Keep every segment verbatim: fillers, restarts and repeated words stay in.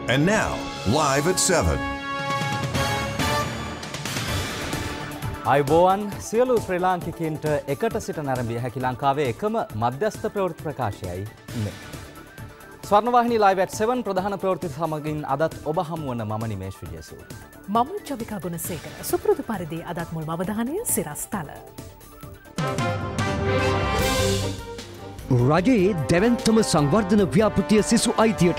And now, live at seven. අයිබෝවන් සියලු ශ්‍රී ලාංකිකයින්ට එකට සිට නැරඹිය හැකි ලංකාවේ එකම මධ්‍යස්ථ ප්‍රවෘත්ති ප්‍රකාශයයි මේ. ස්වර්ණවාහිනී ලයිව් at seven ප්‍රධාන ප්‍රවෘත්ති සමගින් අදත් ඔබ හමුවන මම නිමේෂ් විජේසූර. මම චවිකා ගුණසේකර. සුපුරුදු පරිදි අදත් මුල් අවධානය සිරස්තල. රජයේ දැවැන්තම සංවර්ධන ව්‍යාපෘතිය සිසු අයිතියට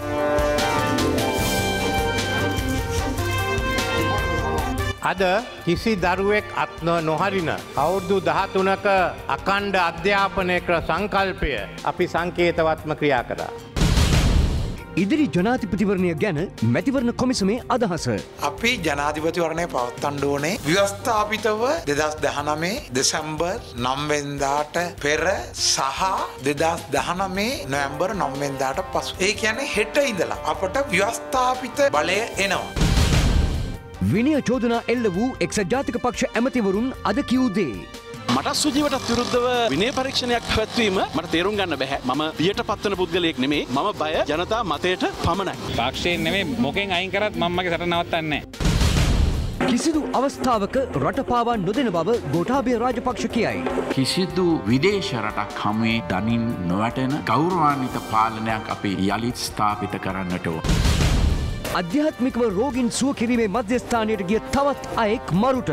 අද කිසි දරුවෙක් අත් නොහරින අවුරුදු දහතුනක අඛණ්ඩ අධ්‍යාපනය කර සංකල්පය අපි සංකේතවත්ම ක්‍රියා කළා. ඉදිරි ජනාධිපතිවරණය ගැන මැතිවරණ කොමිසමේ අදහස. අපි ජනාධිපතිවරණය පවත්වන්න ඕනේ ව්‍යවස්ථාපිතව දෙදහස් දහනවය දෙසැම්බර් නවය වෙනිදාට පෙර සහ දෙදහස් දහනවය නොවැම්බර් නවය වෙනිදාට පසු. ඒ කියන්නේ හෙට ඉඳලා අපට ව්‍යවස්ථාපිත බලය එනවා. විනය චෝදනා එල්ල වූ එක්සත් ජාතික පක්ෂ ඇමතිවරුන් අද කිව් දේ. මට සුජීවටත් විරුද්ධව විනය පරීක්ෂණයක් පැවැත්වීම මට තේරුම් ගන්න බැහැ. මම බියට පත්වන පුද්ගලයෙක් නෙමෙයි. මම බය ජනතා මතයට පමණයි. පක්ෂයෙන් නෙමෙයි මොකෙන් අයින් කරත් මම මගේ සටන නවත්තන්නේ නැහැ. කිසිදු අවස්ථාවක රට පාවා නොදෙන බව ගෝඨාභය රාජපක්ෂ කියයි. කිසිදු විදේශ රටක් හමුවේ දනින් නොවැටෙන ගෞරවාන්විත පාලනයක් අපි යළිත් ස්ථාපිත කරන්නට ඕන. අධ්‍යාත්මිකව රෝගීන් සුව කිරීමේ මධ්‍යස්ථානයට ගිය තවත් අයෙක් මරුට.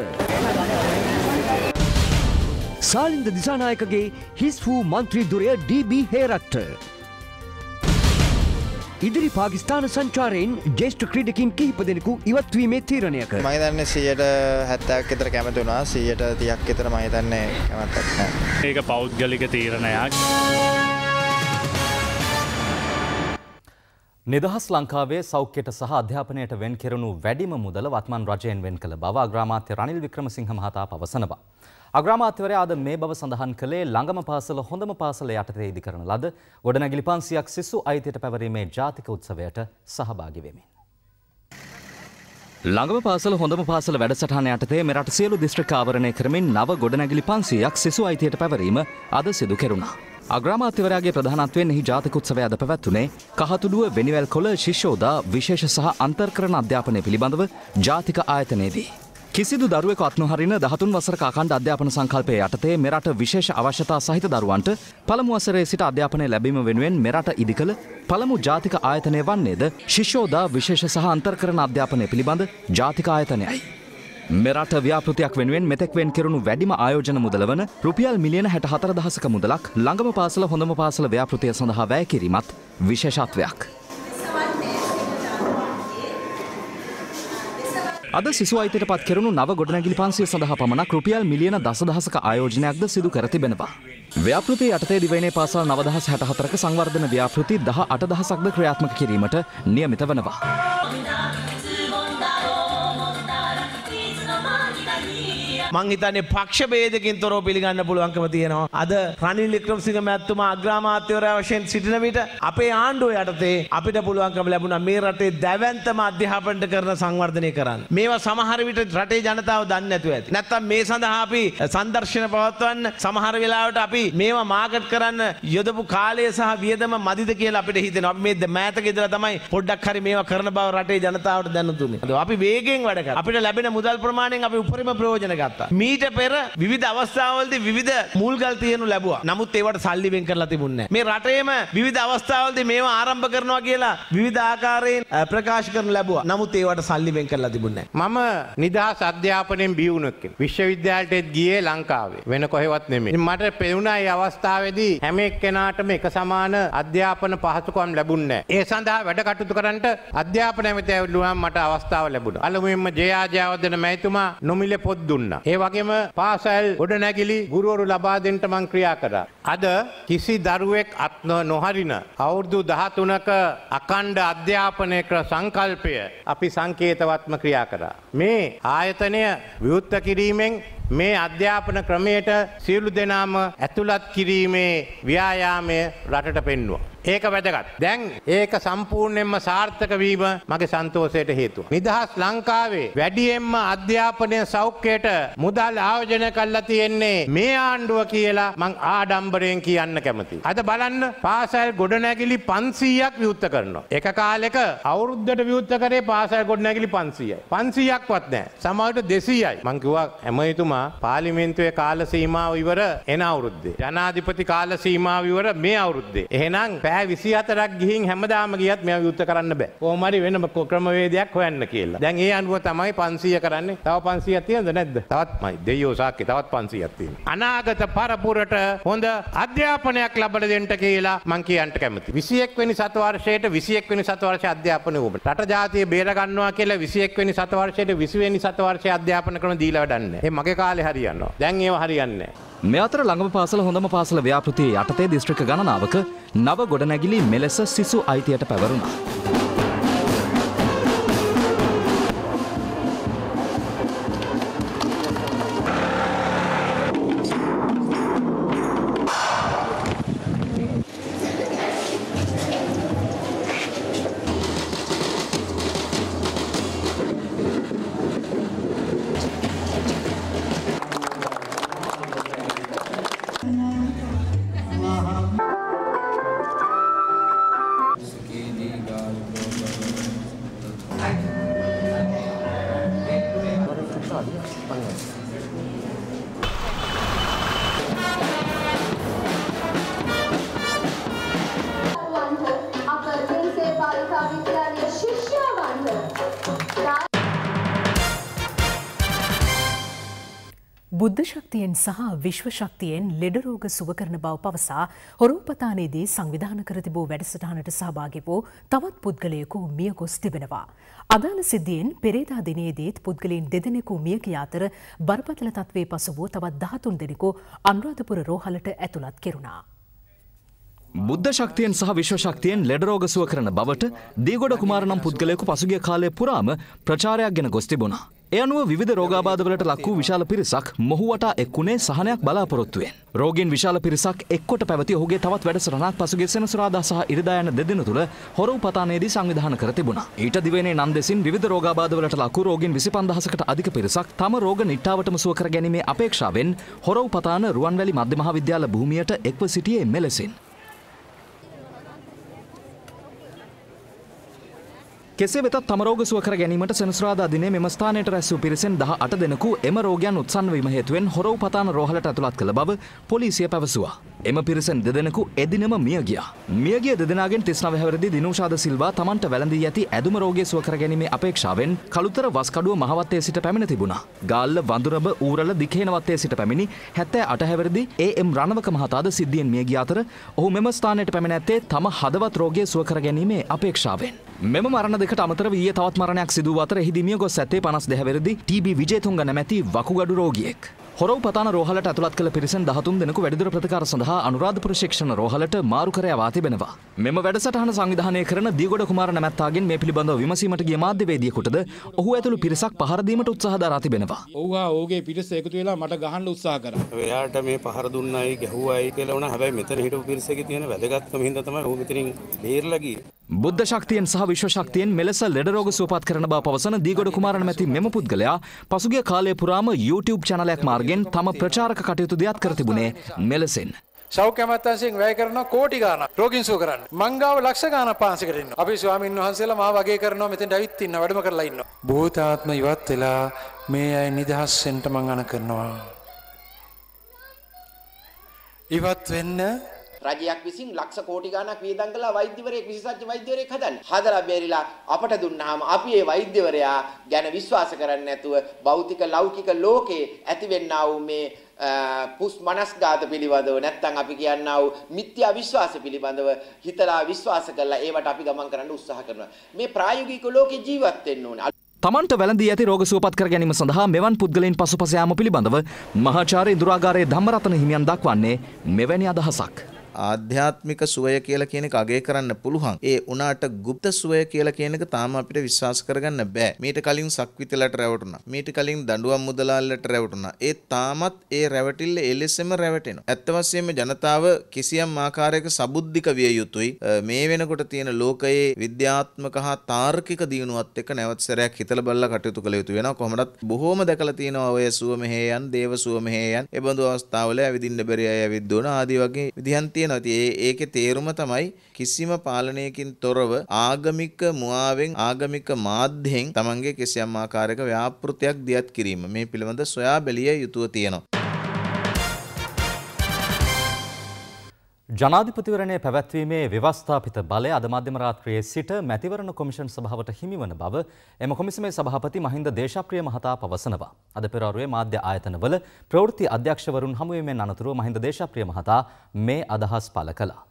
සාලින්ද දිසානායකගේ හිස් වූ මන්ත්‍රී දුරය ඩී බී හේරත්ට. ඉදිරි පාකිස්තාන සංචාරයෙන් ජේෂ්ඨ ක්‍රීඩකින් කිහිප දෙනෙකු ඉවත්වීමේ තීරණයක. මම හිතන්නේ සීයට හැත්තෑවක් විතර කැමති වුණා. සීයට තිහක් විතර මම හිතන්නේ කැමැත්තක් නැහැ. ඒක පෞද්ගලික තීරණයක්. නිදහස් ලංකාවේ සෞඛ්‍යයට සහ අධ්‍යාපනයට වෙන් කෙරුණු වැඩිම මුදල වත්මන් රජයෙන් වෙන් කළ බව අග්‍රාමාත්‍ය රනිල් වික්‍රමසිංහ මහතා පවසනවා. අග්‍රාමාත්‍යවරයා අද මේ බව සඳහන් කළේ ළඟම පාසල හොඳම පාසල යටතේ ඉදි කරන ලද ගොඩනැගිලි පන්සියයක් සිසු අයිතියට පැවරීමේ ජාතික උත්සවයට සහභාගී වෙමින්. ළඟම පාසල හොඳම පාසල වැඩසටහන යටතේ මෙරට සියලු දිස්ත්‍රික් ආවරණය කරමින් නව ගොඩනැගිලි පන්සියයක් සිසු අයිතියට පැවරීම අද සිදු කෙරුණා. අග්‍රාමාත්‍යවරයාගේ ප්‍රධානත්වයෙන් එහි ජාතික උත්සවය අද පැවැත්වුණේ කහතුඩුව වෙනිවැල් කොළ ශිෂ්‍යෝදා විශේෂ සහ අන්තර්කරණ අධ්‍යාපනය පිළිබඳව ජාතික ආයතනයේදී. කිසිදු දරුවෙකු අත් නොහරින දහතුන් වසරක අඛණ්ඩ අධ්‍යාපන සංකල්පය යටතේ මෙරට විශේෂ අවශ්‍යතා සහිත දරුවන්ට පළමු වසරේ සිට අධ්‍යාපනය ලැබීම වෙනුවෙන් මෙරට ඉදිකළ පළමු ජාතික ආයතනය වන්නේද ශිෂ්‍යෝදා විශේෂ සහ අන්තර්කරණ අධ්‍යාපනය පිළිබඳ ජාතික ආයතනයයි. මෙරට ව්‍යාපෘතියක් වෙනුවෙන් මෙතෙක් වෙන් කෙරුණු වැඩිම ආයෝජන මුදල වන රුපියල් මිලියන හැට හතර දහසක මුදලක් ළඟම පාසල හොඳම පාසල ව්‍යාපෘතිය සඳහා වැය කිරීමත් විශේෂත්වයක්. අද සිසු අයිතියට පත් කෙරුණු නව ගොඩනැගිලි පන්සිය සඳහා පමණක් රුපියල් මිලියන දසදහසක ආයෝජනයක්ද සිදු කර තිබෙනවා. ව්‍යාපෘතිය යටතේ දිවයිනේ පාසල් නවදහස් හැට හතරක සංවර්ධන ව්‍යාපෘති දහ අට දහසක්ද ක්‍රියාත්මක කිරීමට නියමිත වනවා. මං හිතන්නේ පක්ෂ ભેදකින් තොරව පිළිගන්න පුළුවන්කම තියෙනවා. අද රනිල් වික්‍රමසිංහ මහත්මයා අග්‍රාමාත්‍යවරයා වශයෙන් සිටින විට අපේ ආණ්ඩුව යටතේ අපිට පුළුවන්කම ලැබුණා මේ රටේ දැවැන්තම අධ්‍යාපනයට කරන සංවර්ධනය කරන්න. මේවා සමහර විට රටේ ජනතාව දන්නේ නැතුව ඇති. නැත්තම් මේ සඳහා අපි සංදර්ශන පවත්වන්න සමහර වෙලාවට අපි මේවා මාකට් කරන්න යොදපු කාලය සහ වියදම මදිද කියලා අපිට හිතෙනවා. අපි මේ මෑතක ඉඳලා තමයි පොඩ්ඩක් හරි මේවා කරන බව රටේ ජනතාවට දැනුම් දුන්නේ. අපි වේගෙන් වැඩ කරා. අපිට ලැබෙන මුදල් ප්‍රමාණයෙන් අපි උපරිම ප්‍රයෝජන ගත්තා. මීට පෙර විවිධ අවස්ථාවලදී විවිධ මුල්ගල් තියනු ලැබුවා. නමුත් ඒවට සල්ලි වෙන් කරලා තිබුණේ නැහැ. මේ රටේම විවිධ අවස්ථාවලදී මේවා ආරම්භ කරනවා කියලා විවිධ ආකාරයෙන් ප්‍රකාශ කරනු ලැබුවා. නමුත් ඒවට සල්ලි වෙන් කරලා තිබුණේ නැහැ. මම නිදහස් අධ්‍යාපනයෙන් බිහිවුණු කෙනෙක්. විශ්වවිද්‍යාලයට ගියේ ලංකාවේ. වෙන කොහෙවත් නෙමෙයි. මට පෙනුණා මේ අවස්ථාවේදී හැම එක්කෙනාටම එක සමාන අධ්‍යාපන පහසුකම් ලැබුණේ නැහැ. ඒ සඳහා වැඩ කටයුතු කරන්නට අධ්‍යාපන ඇමති ඇවිල්ලා මට අවස්ථාව ලැබුණා. අලුයම ජයාජයවර්ධන මැතිතුමා නොමිලේ පොත් දුන්නා. ඒ වගේම පාසල් ගොඩනැගිලි ගුරුවරු ලබා දෙන්න මං ක්‍රියා කරා. අද කිසි දරුවෙක් අත් නොහරින අවුරුදු දහතුනක අඛණ්ඩ අධ්‍යාපනය කර සංකල්පය අපි සංකේතවත්ම ක්‍රියා කරා. මේ ආයතනය විවෘත කිරීමෙන් මේ අධ්‍යාපන ක්‍රමයට සියලු දෙනාම ඇතුළත් කිරීමේ ව්‍යායාමය රටට පෙන්වුවා. ඒක වැදගත්. දැන් ඒක සම්පූර්ණයෙන්ම සාර්ථක වීම මගේ සන්තෝෂයට හේතුව. නිදහස් ලංකාවේ වැඩියෙන්ම අධ්‍යාපනය සෞඛ්‍යයට මුදල් ආයෝජනය කරලා තියෙන්නේ මේ ආණ්ඩුව කියලා මං ආඩම්බර ආඩම්බරයෙන් කියන්න කැමතියි. අද බලන්න පාසල් ගොඩනැගිලි පන්සීයක් විවෘත කරනවා. එක කාලෙක අවුරුද්දට විවෘත කරේ පාසල් ගොඩනැගිලි පන්සීයයි. පන්සීයක්වත් නැහැ. සමහරවිට දෙසීයයි. මං කිව්වා ඇමතිතුමා පාර්ලිමේන්තුවේ කාල සීමාව ඉවර එන අවුරුද්දේ. ජනාධිපති කාල සීමාව ඉවර මේ අවුරුද්දේ. එහෙනම් පැය විසිහතරක් ගිහින් හැමදාම ගියත් මේවා විවෘත කරන්න බෑ. කොහොම හරි වෙන ක්‍රමවේදයක් හොයන්න කියලා. දැන් ඒ අනුව තමයි පන්සීය කරන්නේ. තව පන්සීයක් තියෙනවද නැද්ද? තවත්මයි. දෙයියෝ සාක්කේ තවත් පන්සීයක් තියෙනවා. අනාගත පරපුරට හොඳ අධ්‍යාපනයක් ලබා දෙන්න කියලා මං කියන්න කැමතියි. විසිඑක් වෙනි සතවර්ෂයට විසිඑක් වෙනි සතවර්ෂ අධ්‍යාපනය ඕබ. රට ජාතිය බේර ගන්නවා කියලා විසිඑක් වෙනි සතවර්ෂයට විසි වෙනි සතවර්ෂයේ අධ්‍යාපන ක්‍රම දීලා වැඩක් නැහැ. ඒ මගේ කාලේ හරියනවා. දැන් ඒව හරියන්නේ නැහැ. මේ අතර ළඟම පාසල හොඳම පාසල ව්‍යාපෘතියේ යටතේ දිස්ත්‍රික්ක ගණනාවක නව ගොඩනැගිලි මෙලෙස සිසු අයිතියට පැවරුණා. බුද්ධ ශක්තියෙන් සහ විශ්ව ශක්තියෙන් ලෙඩ රෝග සුව කරන බව පවසා හොරුපතානේදී සංවිධාන කර තිබූ වැඩසටහනට සහභාගී වූ තවත් පුද්ගලයෙකු මිය ගොස් තිබෙනවා. අදාළ සිද්ධියෙන් පෙරේදා දිනේදීත් පුද්ගලයන් දෙදෙනෙකු මිය ගිය අතර බරපතල තත්ත්වයේ පසු වූ තවත් දහතුන් දෙනෙකු අනුරාධපුර රෝහලට ඇතුළත් කෙරුණා. බුද්ධ ශක්තියෙන් සහ විශ්ව ශක්තියෙන් ලෙඩ රෝග සුව කරන බවට දීගොඩ කුමාර නම් පුද්ගලයෙකු පසුගිය කාලය පුරාම ප්‍රචාරයක් ගෙන ගොස් තිබුණා. ඒ අනුව විවිධ රෝගාබාධවලට ලක් වූ විශාල පිරිසක් මොහු වටා එක්ුණේ සහනයක් බලාපොරොත්තුවෙන්. රෝගීන් විශාල පිරිසක් එක්කොට පැවති ඔහුගේ තවත් වැඩසටහනක් පසුගිය සෙනසුරාදා සහ ඉරිදා යන දෙදින තුල හොරවපතානේදී සංවිධානය කර තිබුණා. ඊට දිවයිනේ නන්දෙසින් විවිධ රෝගාබාධවලට ලක් වූ රෝගීන් විසි පන්දහසකට අධික පිරිසක් තම රෝග නිට්ටාවටම සුව කර ගැනීමේ අපේක්ෂාවෙන් හොරවපතාන රුවන්වැලි මධ්‍ය මහාවිද්‍යාල භූමියට එක්ව සිටියේ මෙලෙසින්. කෙසේ වෙතත් තම රෝග සුව කර ගැනීමට සෙනසුරාදා දිනේ මෙම ස්ථානයට රැස් වූ පිරිසෙන් දහ අට දෙනෙකු එම රෝගයන් උත්සන්න වීම හේතුවෙන් හොරවපතාන රෝහලට ඇතුළත් කළ බව පොලිසිය පැවසුවා. එම පිරිසෙන් දෙදෙනෙකු එදිනම මිය ගියා. මියගිය දෙදෙනාගෙන් තිස් නව හැවිරිදි දිනුෂාද සිල්වා තමන්ට වැළඳී ඇති ඇදුම රෝගය සුව කර ගැනීමේ අපේක්ෂාවෙන් කළුතර වස්කඩුව මහවත්තේ සිට පැමිණ තිබුණා. ගාල්ල වඳුරබ ඌරල දිකේනවත්තේ සිට පැමිණි හැත්තෑ අට හැවිරිදි ඒ එම් රණවක මහතාද සිද්ධියෙන් මිය ගිය අතර ඔහු මෙම ස්ථානයට පැමිණ ඇත්තේ තම හදවත් රෝගය සුව කර ගැනීමේ අපේක්ෂාවෙන්. මෙම මරණ දෙකට අමතරව ඊයේ තවත් මරණයක් සිදු වූ අතර එහිදී මිය ගොස් ඇත්තේ පනස් දෙක හැවිරිදි ටී.බී. විජේතුංග නැමැති වකුගඩු රෝගියෙක්. හොරවපතාන රෝහලට ඇතුළත් කළ පිරිසෙන් දහතුන් දෙනෙකු වැඩිදුර ප්‍රතිකාර සඳහා අනුරාධපුර ශික්ෂණ රෝහලට මාරු කර යවා තිබෙනවා. මෙම වැඩසටහන සංවිධානය කරන දීගොඩ කුමාර නැමැත්තාගෙන් මේ පිළිබඳව විමසීමට ගිය මාධ්‍යවේදියෙකුටද ඔහු ඇතුළු පිරිසක් පහර දීමට උත්සාහ දරා තිබෙනවා. ඔව්වා ඔහුගේ පිරිස එකතු වෙලා මට ගහන්න උත්සාහ කරා. එයාට මේ පහර දුන්නයි ගැහුවයි කියලා වුණා. හැබැයි මෙතන හිටපු පිරිසකේ තියෙන වැදගත්කම හින්දා තමයි ඔහු මෙතනින් බේරලා ගියේ. බුද්ධ ශක්තියෙන් සහ විශ්ව ශක්තියෙන් මෙලෙස ලෙඩ රෝග සුවපත් කරන බව පවසන දීගොඩ කුමාර නැමැති මෙම පුද්ගලයා පසුගිය කාලය පුරාම YouTube චැනලයක් මාර්ගෙන් තම ප්‍රචාරක කටයුතු දියත් කර තිබුණේ මෙලෙසින්. සෞඛ්‍ය අමාත්‍යාංශයෙන් වැය කරන කෝටි ගාණක් රෝගීන් සුව කරන්න. මංගාව ලක්ෂ ගාණක් පාන්සිකට ඉන්නවා. අපි ස්වාමීන් වහන්සේලා මාව වගේ කරනවා මෙතෙන්ට ඇවිත් ඉන්න වැඩම කරලා ඉන්නවා. භූතාත්ම ඉවත් වෙලා මේ අය නිදහස් වෙන්න මං අන කරනවා. ඉවත් වෙන්න රජයක් විසින් ලක්ෂ කෝටි ගණක් වියදම් කළා වෛද්‍යවරයෙක් විශේෂඥ වෛද්‍යවරයෙක් හදන්න. හදලා බැරිලා අපට දුන්නාම අපි ඒ වෛද්‍යවරයා ගැන විශ්වාස කරන්නේ නැතුව භෞතික ලෞකික ලෝකේ ඇතිවෙන්නා වූ මේ පුස් මනස්ගත පිළිබඳව නැත්නම් අපි කියන්නා වූ මිත්‍යා විශ්වාස පිළිබඳව හිතලා විශ්වාස කළා ඒවට අපි ගමන් කරන්න උත්සාහ කරනවා. මේ ප්‍රායෝගික ලෝකේ ජීවත් වෙන්න ඕනේ. තමන්ට වැළඳී ඇති රෝග සුවපත් කර ගැනීම සඳහා මෙවන් පුද්ගලයන් පසුපස යාම පිළිබඳව මහාචාර්ය ඉන්දුරාගාරයේ ධම්මරතන හිමියන් දක්වන්නේ මෙවැනි අදහසක්. ආධ්‍යාත්මික සුවය කියලා කියන එක අගය කරන්න පුළුවන්. ඒ උනාට গুপ্ත සුවය කියලා කියන එක තාම අපිට විශ්වාස කරගන්න බෑ. මීට කලින් සක්විතිලට රැවටුණා. මීට කලින් දඬුවම් මුදලාලට රැවටුණා. ඒ තාමත් ඒ රැවටිල්ල එලෙසම රැවටෙනවා. ඇත්ත වශයෙන්ම ජනතාව කිසියම් ආකාරයක සබුද්ධික විය යුතුයි. මේ වෙනකොට තියෙන ලෝකයේ විද්‍යාත්මක හා තාර්කික දියුණුවත් එක්ක නැවත සැරයක් හිතලා බලලා කටයුතු කළ යුතු වෙනවා. කොහොමදත් බොහෝම දැකලා තියෙනවා ඔය සුව මෙහෙයන්, දේව සුව මෙහෙයන්. ඒ බඳු අවස්ථාවල ඇවිදින්න බැරි අය ඇවිද්දෝන ආදී වගේ විදිහන් තියෙනවා. ඉතින් ඒකේ තේරුම තමයි කිසිම පාලනයකින් තොරව ආගමික මුවාවෙන් ආගමික මාධ්‍යයෙන් තමන්ගේ කිසියම් ආකාරයක ව්‍යාපෘතියක් දියත් කිරීම මේ පිළිබඳ සොයා බැලිය යුතුව තියෙනවා. ජනාධිපතිවරණය පැවැත්වීමේ ව්‍යවස්ථාපිත බලය අද මධ්‍යම රාත්‍රියේ සිට මැතිවරණ කොමිෂන් සභාවට හිමිවන බව එම කොමිසමේ සභාපති මහින්ද දේශප්‍රිය මහතා පවසනවා. අද පෙරවරුවේ මාධ්‍ය ආයතනවල ප්‍රවෘත්ති අධ්‍යක්ෂවරුන් හමුවීමෙන් අනතුරුව මහින්ද දේශප්‍රිය මහතා මේ අදහස් පළ කළා.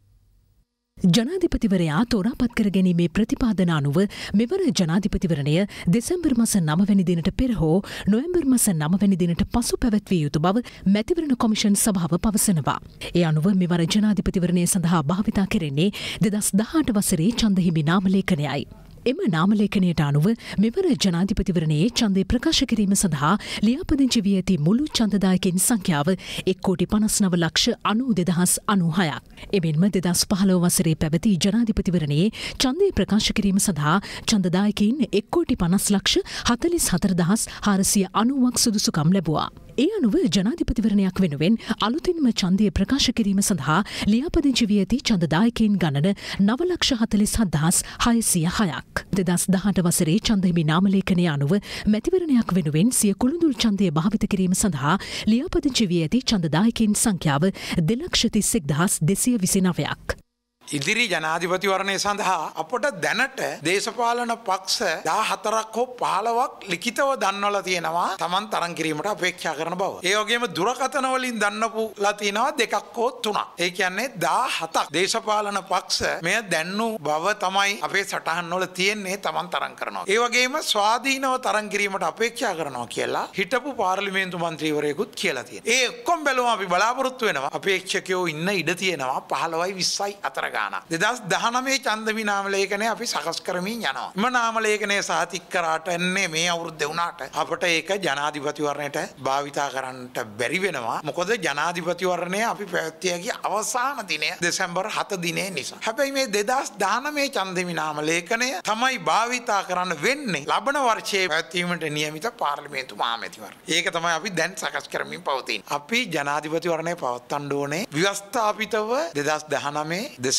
ජනාධිපතිවරයා තෝරාපත් කර ගැනීමේ ප්‍රතිපාදන අනුව මෙවර ජනාධිපතිවරණය දෙසැම්බර් මස නවවැනි දිනට පෙර හෝ නොවැම්බර් මස නවවැනි දිනට පසු පැවැත්විය යුතු බව මැතිවරණ කොමිෂන් සභාව පවසනවා. ඒ අනුව මෙවර ජනාධිපතිවරණය සඳහා භාවිතා කෙරෙන්නේ දෙදස් දහඅට වසරේ ඡන්දහිමි නාමලේඛනයයි. එම නාමලේඛනයට අනුව මෙවර ජනාධිපතිවරණයේ ඡන්දය ප්‍රකාශ කිරීම සඳහා ලියාපදිංචි වී ඇති මුළු ඡන්දදායකයින් සංඛ්‍යාව එක් කෝටි පනස් නව ලක්ෂ අනූ දෙදහස් අනූහයක්. එමෙන්ම දෙදස් පහළොව වසරේ පැවති ජනාධිපතිවරණයේ ඡන්දය ප්‍රකාශ කිරීම සඳහා ඡන්දදායකයින් එක් කෝටි පනස් ලක්ෂ හතළිස් හතර දහස් හාරසිය අනූවක් සුදුසුකම් ලැබුවා. ඒ අනුව ජනාධිපතිවරණයක් වෙනුවෙන් අලුතින්ම ඡන්දය ප්‍රකාශ කිරීම සඳහා ලියාපදිංචි වී ඇති ඡන්දදායකයින් ගණන නව ලක්ෂ හතළිස් හත් දහස් හයසිය හයක්. දෙදස් දහඅට වසරේ ඡන්දහිමි නාමලේඛනය අනුව මැතිවරණයක් වෙනුවෙන් සිය කුළුඳුල් ඡන්දය භාවිත කිරීම සඳහා ලියාපදිංචි වී ඇති ඡන්දදායකයින් සංඛ්‍යාව දෙලක්ෂ තිස් එක් දහස් දෙසිය විසිනවයක්. ඉදිරි ජනාධිපතිවරණය සඳහා අපට දැනට දේශපාලන පක්ෂ දාහතරක් හෝ පහළොවක් ලිඛිතව දන්වලා තියෙනවා තමන් තරම් කිරීමට අපේක්ෂා කරන බව. ඒ වගේම දුරකථන වලින් දන්නපුලා තියෙනවා දෙකක් හෝ තුනක්. ඒ කියන්නේ දාහතක් දේශපාලන පක්ෂ මෙය දැන්නු බව තමයි අපේ සටහන් වල තියෙන්නේ තමන් තරම් කරනවා. ඒ වගේම ස්වාධීනව තරම් කිරීමට අපේක්ෂා කරනවා කියලා හිටපු පාර්ලිමේන්තු මන්ත්‍රීවරයෙකුත් කියලා තියෙනවා. ඒ ඔක්කොම බැලුවම අපි බලාපොරොත්තු වෙනවා අපේක්ෂකයෝ ඉන්න ඉඩ තියෙනවා පහළොවයි විස්සයි අතර. දෙදස් දහනවයේ ඡන්දහිමි නාමලේඛනය අපි සකස් කරමින් යනවා. එම නාමලේඛනය සහතික කරාට එන්නේ මේ අවුරුද්ද වුණාට අපට ඒක ජනාධිපතිවරණයට භාවිතා කරන්නට බැරි වෙනවා. මොකද ජනාධිපතිවරණය අපි පැවැත්විය හැකි අවසාන දිනය දෙසැම්බර් හත දිනේ නිසා. හැබැයි මේ දෙදස් දහනවයේ ඡන්දහිමි නාමලේඛනය තමයි භාවිතා කරන්න වෙන්නේ ලබන වර්ෂයේ පැවැත්වීමට නියමිත පාර්ලිමේන්තු මහමැතිවරණය. ඒක තමයි අපි දැන් සකස් කරමින් පවතින්නේ. අපි ජනාධිපතිවරණය පවත්වන්න ඕනේ ව්‍යවස්ථාපිතව දෙදස් දහනවයේ දෙසැම්බර්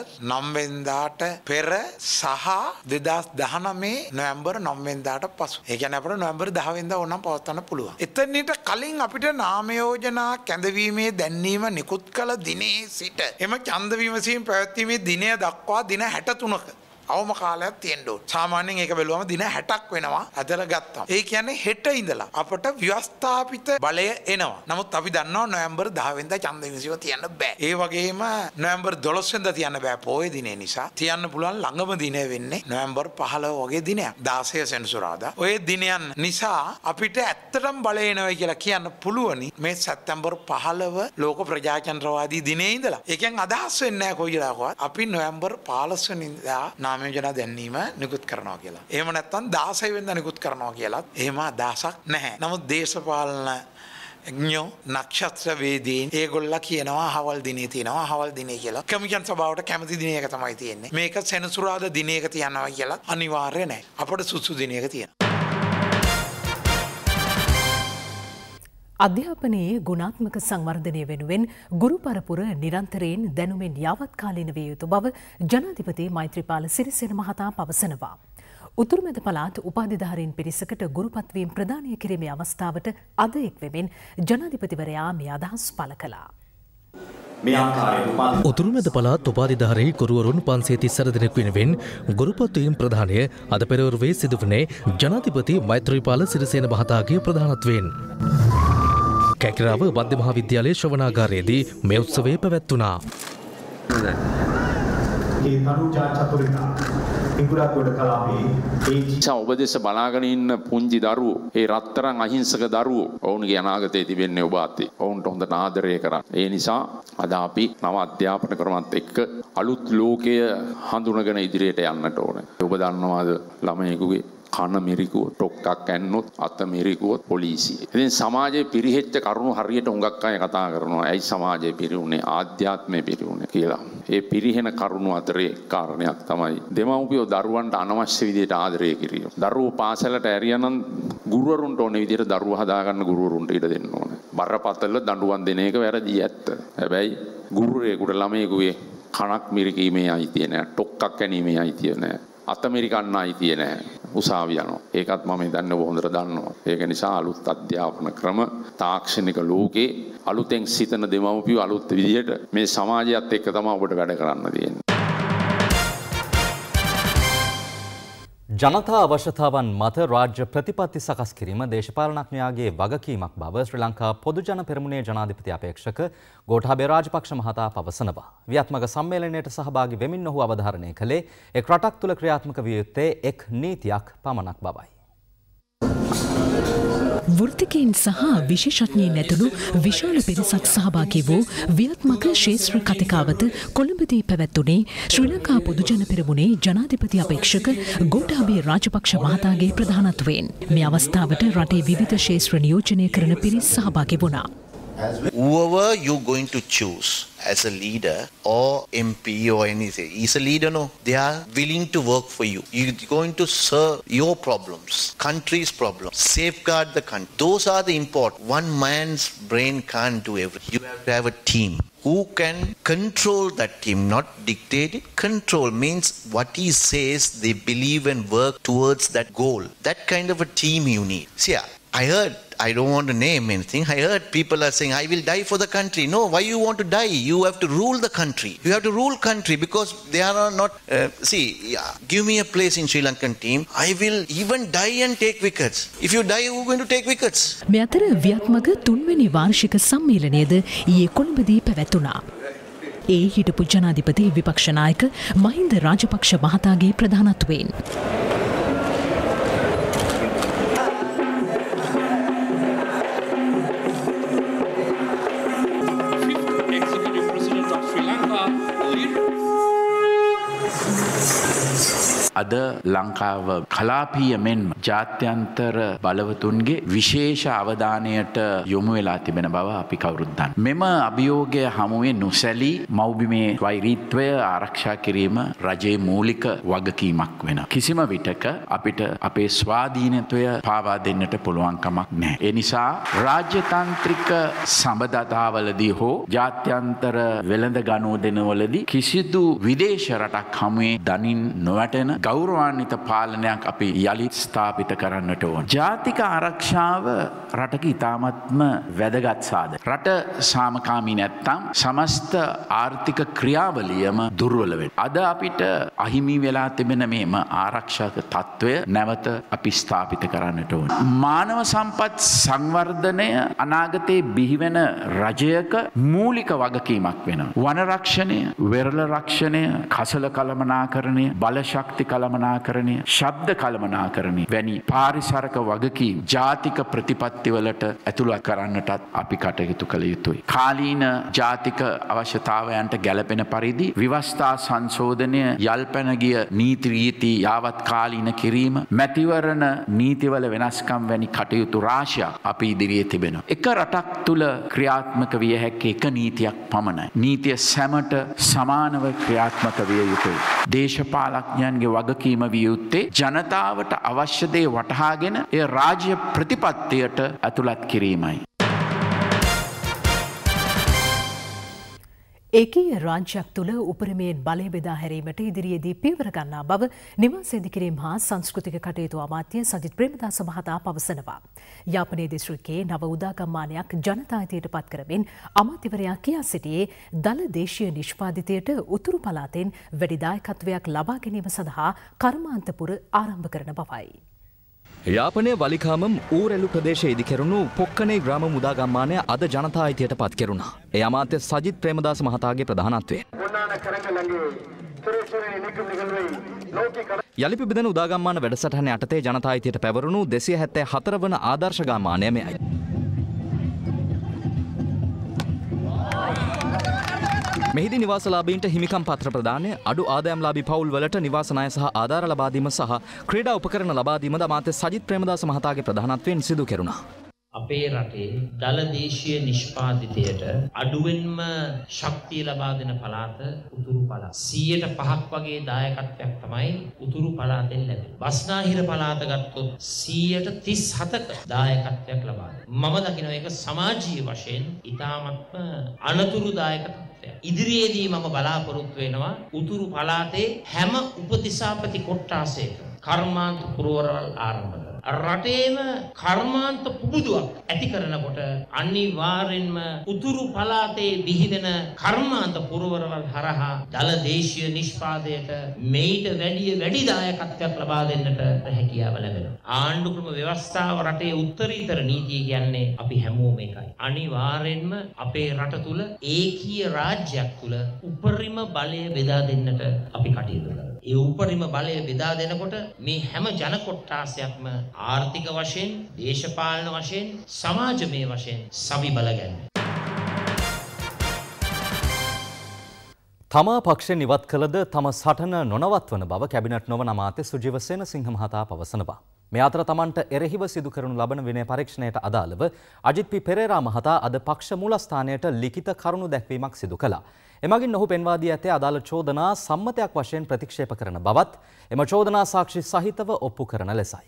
නවවෙනිදාට පෙර සහ දෙදස් දහනවයේ නොවැම්බර් නවවෙනිදාට පසු. ඒ කියන්නේ අපිට නොවැම්බර් දහ වෙනිදා ඕනම් පවත්වන්න පුළුවන්. එතනට කලින් අපිට නාම යෝජනා කැඳවීමේ දැන්වීම නිකුත් කළ දිනේ සිට එම ඡන්ද විමසීම පැවැත්වීමේ දිනය දක්වා දින හැට තුනක අවම කාලයක් තියෙන්න ඕන. සාමාන්‍යයෙන් ඒක බැලුවම දින හැටක් වෙනවා අදලා ගත්තා. ඒ කියන්නේ හෙට ඉඳලා අපට ව්‍යවස්ථාපිත බලය එනවා. නමුත් අපි දන්නවා නොවැම්බර් දහ වෙනිදා ඡන්ද විමසීම තියන්න බෑ. ඒ වගේම නොවැම්බර් දොළොස් වෙනිදා තියන්න බෑ පොයේ දිනේ නිසා. තියන්න පුළුවන් ළඟම දිනේ වෙන්නේ නොවැම්බර් පහළොව වගේ දිනයක්. දාසය සෙනසුරාදා. ඔය දිනයන් නිසා අපිට ඇත්තටම බලය එනවා කියලා කියන්න පුළුවනි මේ සැප්තැම්බර් පහළොව ලෝක ප්‍රජාතන්ත්‍රවාදී දිනේ ඉඳලා. ඒකෙන් අදහස් වෙන්නේ නැහැ කොයිලාකවත්. අපි නොවැම්බර් පහළොස් වෙනිදා නාම යෝජනා දැන්වීම නිකුත් කරනවා කියලා. එහෙම නැත්නම් දාසය වෙනිදා නිකුත් කරනවා කියලාත් එහෙම අදහසක් නැහැ. නමුත් දේශපාලන ඥෝ නක්ෂත්‍ර වේදීන් ඒගොල්ලා කියනවා අහවල් දිනේ තියෙනවා අහවල් දිනේ කියලා. කමිෂන් සභාවට කැමති දිනයක තමයි තියෙන්නේ. මේක සෙනසුරාදා දිනයක තියනවා කියලා අනිවාර්ය නැහැ. අපිට සුසු දිනයක තියෙනවා. අධ්‍යාපනයේ ගුණාත්මක සංවර්ධනය වෙනුවෙන් ගුරු පරපුර නිරන්තරයෙන් දැනුමෙන් යාවත්කාලීන විය යුතු බව ජනාධිපති මෛත්‍රීපාල සිරිසේන මහතා පවසනවා. උතුරුමැද පළාත් උපාධිධාරීන් පිරිසකට ගුරුපත්වීම් ප්‍රදානය කිරීමේ අවස්ථාවට අද එක්වෙමින් ජනාධිපතිවරයා මේ අදහස් පළ කළා. උතුරුමැද පළාත් උපාධිධාරී ගුරුවරුන් පන්සිය තිස් දෙනෙක් වෙනුවෙන් ගුරුපත්වීම් ප්‍රදානය අද පෙරවරුවේ සිදුවුණේ ජනාධිපති මෛත්‍රීපාල සිරිසේන මහතාගේ ප්‍රධානත්වයෙන්. කැකිරාව මධ්‍ය මහා විද්‍යාලයේ ශ්‍රවණාගාරයේදී මේ උත්සවය පැවැත්වුණා. ඒ තනුජා චතුරිකා ඉංගුරාගොඩ කලාපේ ඒ ඔබදෙස බලාගෙන ඉන්න පුංචි දරුවෝ ඒ රත්තරන් අහිංසක දරුවෝ ඔවුන්ගේ අනාගතය තිබෙන්නේ ඔබ අතේ. ඔවුන්ට හොඳට ආදරය කරන්න. ඒ නිසා අද අපි නව අධ්‍යාපන ක්‍රමත් එක්ක අලුත් ලෝකය හඳුනගෙන ඉදිරියට යන්නට ඕනේ. ඔබ දන්නවාද ළමයෙකුගේ කන මිරිකුව ටොක්කක් ඇන්නොත් අත මිරිකුවොත් පොලිසිය. ඉතින් සමාජයේ පිරිහෙච්ච කරුණු හරියට හුඟක් අය කතා කරනවා. ඇයි සමාජයේ පිරිහුනේ ආධ්‍යාත්මයේ පිරිහුනේ කියලා. ඒ පිරිහෙන කරුණු අතරේ කාරණයක් තමයි දෙමව්පියෝ දරුවන්ට අනවශ්‍ය විදිහට ආදරය කිරීම. දරුවෝ පාසලට ඇරියනම් ගුරුවරුන්ට ඕන විදිහට දරුවා හදාගන්න ගුරුවරුන්ට ඉඩ දෙන්න ඕනේ. බරපතල දඬුවම් දෙන එක වැරදි ඇත්ත. හැබැයි ගුරුවරයෙකුට ළමයෙකුගේ කනක් මිරිකීමේ අයිතිය නැහැ. ටොක්කක් ගැනීමේ අයිතිය නැහැ. අතමෙරිකන්න අයිතිය නැහැ. උසාවි යනවා. ඒකත් මම හිතන්නේ ඔබ හොඳට දන්නවා. ඒක නිසා අලුත් අධ්‍යාපන ක්‍රම තාක්ෂණික ලෝකේ අලුතෙන් සිතන දෙමව්පියෝ අලුත් විදියට මේ සමාජයත් එක්ක තමයි ඔබට වැඩ කරන්න තියෙන්නේ. ජනතා අවශ්‍යතාවන් මත රාජ්‍ය ප්‍රතිපත්ති සකස් කිරීම දේශපාලනඥයාගේ වගකීමක් බව ශ්‍රී ලංකා පොදුජන පෙරමුණේ ජනාධිපති අපේක්ෂක ගෝඨාභය රාජපක්ෂ මහතා පවසනවා. ව්‍යාත්මක සම්මේලනයට සහභාගී වෙමින් ඔහු අවධාරණය කළේ එක් රටක් තුළ ක්‍රියාත්මක විය යුත්තේ එක් නීතියක් පමණක් බවයි. වෘත්තිකයන් සහ විශේෂඥයින් ඇතුළු විශාල පිරිසක් සහභාගී වූ ව්‍යාත්මක ශේත්‍ර කතිකාවත කොළඹදී පැවැත්වුණේ ශ්‍රී ලංකා පොදුජන පෙරමුණේ ජනාධිපති අපේක්ෂක ගෝඨාභය රාජපක්ෂ මහතාගේ ප්‍රධානත්වයෙන් මේ අවස්ථාවට රටේ විවිධ ශේත්‍ර නියෝජනය කරන පිරිස් සහභාගී වුණා. Whoever you're going to choose as a leader or M P or anything, he's a leader, no? They are willing to work for you. You're going to serve your problems, country's problems, safeguard the country. Those are the important. One man's brain can't do everything. You have to have a team who can control that team, not dictate it. Control means what he says, they believe and work towards that goal. That kind of a team you need. See, I heard, I don't want to name anything, I heard people are saying, I will die for the country. No, why you want to die? You have to rule the country. You have to rule country because they are not, uh, see, yeah, give me a place in Sri Lankan team, I will even die and take wickets. If you die, who is going to take wickets? මේ අතර ව්‍යාත්මක තුන්වෙනි වාර්ෂික සම්මේලනයේද ඊයේ කොළඹදී පැවැත්වුණා. ඒ හිටපු ජනාධිපති විපක්ෂ නායක මහින්ද රාජපක්ෂ මහතාගේ ප්‍රධානත්වයෙන් අද ලංකාව කලාපීය මෙන් ජාත්‍යන්තර බලවතුන්ගේ විශේෂ අවධානයට යොමු වෙලා තිබෙන බව අපි කවුරුත් දන්නවා. මෙම අභියෝගය හමුවේ නොසැලී මව්බිමේ වෛරීත්වය ආරක්ෂා කිරීම රජයේ මූලික වගකීමක් වෙනවා. කිසිම විටක අපිට අපේ ස්වාධීනත්වය පාවා දෙන්නට පුළුවන් කමක් නැහැ. ඒ නිසා රාජ්‍යතාන්ත්‍රික සම්බන්ධතාවලදී හෝ ජාත්‍යන්තර වෙළඳ ගනුදෙනුවලදී කිසිදු විදේශ රටක් හමුවේ දනින් නොවැටෙන ගෞරවාන්විත පාලනයක් අපි යළිත් ස්ථාපිත කරන්නට ඕන. ජාතික ආරක්ෂාව රටක ඉතාමත්ම වැදගත් සාධක. රට සාමකාමී නැත්තම් සමස්ත ආර්ථික ක්‍රියාවලියම දුර්වල වෙනවා. අද අපිට අහිමි වෙලා තිබෙන මේම ආරක්ෂක තත්ත්වය නැවත අපි ස්ථාපිත කරන්නට ඕන. මානව සම්පත් සංවර්ධනය අනාගතයේ බිහිවෙන රජයක මූලික වගකීමක් වෙනවා. වන රක්ෂණය, වෙරළ රක්ෂණය, කසල කළමනාකරණය, බල ශක්ති කළමනාකරණය, ශබ්ද කළමනාකරණය වැනි පාරිසරික වගකීම් ජාතික ප්‍රතිපත්තිවලට ඇතුළත් කරන්නටත් අපි කටයුතු කළ යුතුයි. කාලීන ජාතික අවශ්‍යතාවයන්ට ගැළපෙන පරිදි ව්‍යවස්ථා සංශෝධනය, යල්පැන ගිය නීති රීති යාවත් කාලීන කිරීම, මැතිවරණ නීතිවල වෙනස්කම් වැනි කටයුතු රාශියක් අපි ඉදිරියේ තිබෙනවා. එක රටක් තුල ක්‍රියාත්මක විය හැකි එක නීතියක් පමණයි. නීතිය සැමට සමානව ක්‍රියාත්මක විය යුතුයි. දේශපාලඥයන්ගේ වගකීම විය යුත්තේ ජනතාවට අවශ්‍ය දේ වටහාගෙන ඒ රාජ්‍ය ප්‍රතිපත්තියට ඇතුළත් කිරීමයි. ඒකීය රාජ්‍යයක් තුළ උපරිමයෙන් බලය බෙදා හැරීමට ඉදිරියේදී පියවර ගන්නා බව නිවාස ඉදිකිරීම හා සංස්කෘතික කටයුතු අමාත්‍ය සජිත් ප්‍රේමදාස මහතා පවසනවා. යාපනයේ දිස්ත්‍රික්කයේ නව උදාගම්මානයක් ජනතා අයිතියට පත් කරමින් අමාත්‍යවරයා කියා සිටියේ දල දේශීය නිෂ්පාදිතයට උතුරු පළාතෙන් වැඩි දායකත්වයක් ලබා ගැනීම සඳහා කර්මාන්තපුර ආරම්භ කරන බවයි. යාපනයේ වලිකාමම් ඌරැලු ප්‍රදේශයේ ඉදිකෙරුණු පොක්කනේ ග්‍රාම මුදාගම්මානය අද ජනතා අයිතියට පත් කෙරුණා. ඒ අමාත්‍ය සජිත් ප්‍රේමදාස මහතාගේ ප්‍රධානත්වයෙන්. යළි පිබිදෙන උදාගම්මාන වැඩසටහන යටතේ ජනතා අයිතියට පැවරුණු දෙසිය හැත්තෑ හතර වන ආදර්ශ ගම්මානය මෙයයි. මෙහිදී නිවාසලාභීන්ට හිමිකම් පත්‍ර ප්‍රදානය, අඩු ආදායම්ලාභී පවුල්වලට නිවාස ණය සහ ආධාර ලබා දීම සහ ක්‍රීඩා උපකරණ ලබා දීමද අමාත්‍ය සජිත් ප්‍රේමදාස මහතාගේ ප්‍රධානත්වයෙන් සිදු කෙරුණා. අපේ රටේ දළ දේශීය නිෂ්පාදිතයට අඩුවෙන්ම ශක්තිය ලබා දෙන පළාත උතුරු පළාත. සීයට පහක් වගේ දායකත්වයක් තමයි උතුරු පළාතෙන් ලැබෙන්නේ. බස්නාහිර පළාත ගත්තොත් සීයට තිස් හතක දායකත්වයක් ලබා දෙනවා. මම දකිනවා ඒක සමාජීය වශයෙන් ඉතාමත්ම අනතුරුදායක තත්ත්වයක්. ඉදිරියේදී මම බලාපොරොත්තු වෙනවා උතුරු පළාතේ හැම උපදිසාපති කොට්ටාසයකම කර්මාන්ත පුරවරවල් ආරම්භ කරනවා. රටේම කර්මාන්ත පුබුදුවක් ඇති කරනකොට අනිවාර්යෙන්ම උතුරු පළාතේ බිහිවෙන කර්මාන්ත පුරවරවල් හරහා දළ දේශීය නිෂ්පාදයට මේට වැඩි වැඩි දායකත්වයක් ලබා දෙන්නට හැකියාව ලැබෙනවා. ආණ්ඩු ක්‍රම ව්‍යවස්ථාව රටේ උත්තරීතර නීතිය කියන්නේ අපි හැමෝම එකයි. අනිවාර්යෙන්ම අපේ රට තුල ඒකීය රාජ්‍යයක් තුල උපරිම බලය බෙදා දෙන්නට අපි කටයුතු කරනවා. ඒ උපරිම බලය බෙදා දෙනකොට මේ හැම ජන කොට්ටාසයක්ම ආර්ථික වශයෙන්, දේශපාලන වශයෙන්, සමාජමය වශයෙන් සවිබල ගැන්වේ. තමා පක්ෂයෙන් ඉවත් කළද තම සටන නොනවත්වන බව කැබිනට් නොවන අමාත්‍ය සුජීව සේනසිංහ මහතා පවසනවා. මේ අතර තමන්ට එරෙහිව සිදු කරනු ලබන විනය පරීක්ෂණයට අදාළව අජිත් පී පෙරේරා මහතා අද පක්ෂ මූලස්ථානයට ලිඛිත කරුණු දැක්වීමක් සිදු කළා. එමගින් ඔහු පෙන්වා දී ඇත්තේ අදාළ චෝදනා සම්මතයක් වශයෙන් ප්‍රතික්ෂේප කරන බවත් එම චෝදනා සාක්ෂි සහිතව ඔප්පු කරන ලෙසයි.